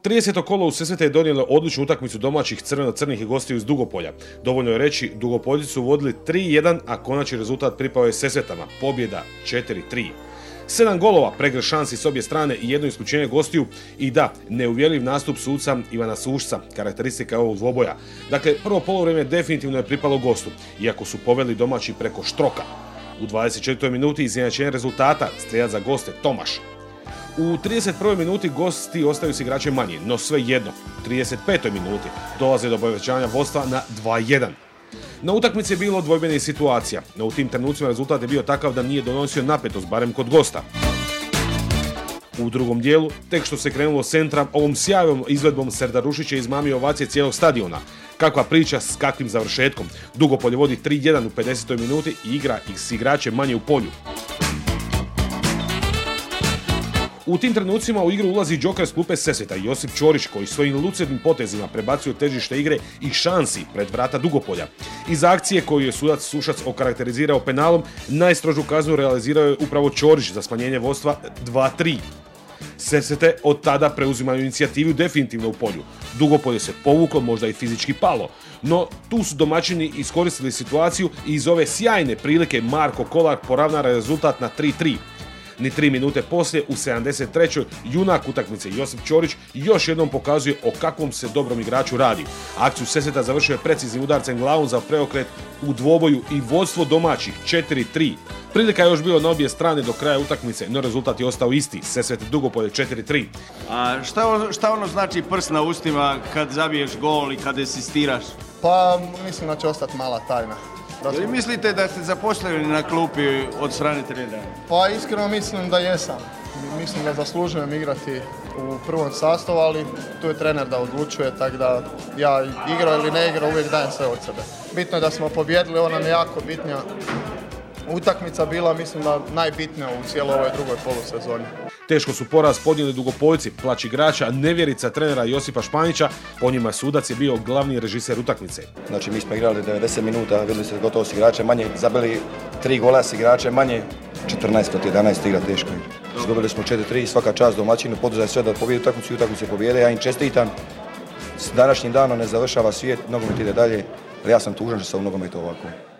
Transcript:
30. kolo u Sesvete je donijelo odličnu utakmicu domaćih crveno-crnih i gostiju iz Dugopolja. Dovoljno je reći, Dugopolji su vodili 3-1, a konačni rezultat pripao je Sesvetama, pobjeda 4-3. 7 golova, pregršt šansi s obje strane i jedno isključenje gostiju i da, neuvjerljiv nastup suca Ivana Sušca, karakteristika ovog dvoboja. Dakle, prvo polovrijeme definitivno je pripalo gostu, iako su poveli domaći preko Štroka. U 24. minuti izjednačenje rezultata, strijeljac za goste Tomaš. U 31. minuti gosti ostaju s igračem manje, no sve jedno. U 35. minuti dolaze do povećanja vodstva na 2-1. Na utakmici je bilo dvojbenih situacija, no u tim trenucima rezultat je bio takav da nije donosio napetost, barem kod gosta. U drugom dijelu, tek što se krenulo s centra, ovom sjajnom izvedbom Serdarušić je izmamio ovacije cijelog stadiona. Kakva priča s kakvim završetkom. Dugopolje vodi 3-1 u 50. minuti i igra s igračem manje u polju. U tim trenucima u igru ulazi džoker s klupe Sesveta, Josip Ćorić, koji svojim lucidnim potezima prebacio težište igre i šansi pred vrata Dugopolja. Iz akcije koju je sudac Sušac okarakterizirao penalom, najstrožu kaznu realizirao je upravo Ćorić za smanjenje vodstva 2-3. Sesvete od tada preuzimaju inicijativu definitivno u polju. Dugopolje se povuklo, možda i fizički palo, no tu su domaćini iskoristili situaciju i iz ove sjajne prilike Marko Kolar poravna rezultat na 3-3. Ni 3 minute poslije, u 73. junak utakmice Josip Ćorić još jednom pokazuje o kakvom se dobrom igraču radi. Akciju Sesveta završio je preciznim udarcem glavom za preokret u dvoboju i vodstvo domaćih 4-3. Prilika je još bilo na obje strane do kraja utakmice, no rezultat je ostao isti. Sesvet Dugopolje 4-3. A šta ono znači prst na ustima kad zabiješ gol i kad asistiraš? Pa mislim da će ostati mala tajna. Ili mislite da ste zaposleni na klupi od strane trenera? Pa iskreno mislim da jesam. Mislim da zaslužujem igrati u prvom sastavu, ali tu je trener da odlučuje, tako da ja igrao ili ne igrao uvijek dajem sve od sebe. Bitno je da smo pobijedili, ovo nam je jako bitnija utakmica bila, mislim da najbitnija u cijeloj ovoj drugoj polusezoni. Teško su poraz podnijeli Dugopoljci, plać igrača, nevjerica trenera Josipa Španića, po njima sudac je bio glavni režiser utakmice. Znači mi smo igrali 90 minuta, vidjeli ste gotovo s igrače manje, zabili 3 gola s igrače manje, 14-11 igra teško. Dobili smo 4-3, svaka čast domaćinu, poduzaj sve da pobijedi utakmicu i utakmice pobijede, ja im čestitam. S današnjim danom ne završava svijet, nogomet ide dalje, ali ja sam tužan što se u nogometu ovako.